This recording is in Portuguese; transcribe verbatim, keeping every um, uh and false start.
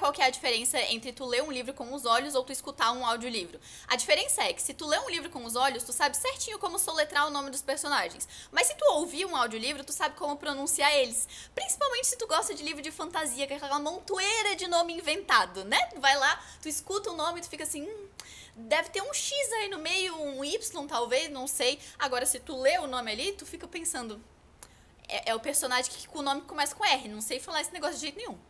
qual que é a diferença entre tu ler um livro com os olhos ou tu escutar um audiolivro. A diferença é que se tu lê um livro com os olhos, tu sabe certinho como soletrar o nome dos personagens. Mas se tu ouvir um audiolivro, tu sabe como pronunciar eles. Principalmente se tu gosta de livro de fantasia, que é aquela montoeira de nome inventado, né? Tu vai lá, tu escuta o nome e tu fica assim... Hum, deve ter um X aí no meio, um Y talvez, não sei. Agora, se tu lê o nome ali, tu fica pensando... É, é o personagem que com o nome começa com R. Não sei falar esse negócio de jeito nenhum.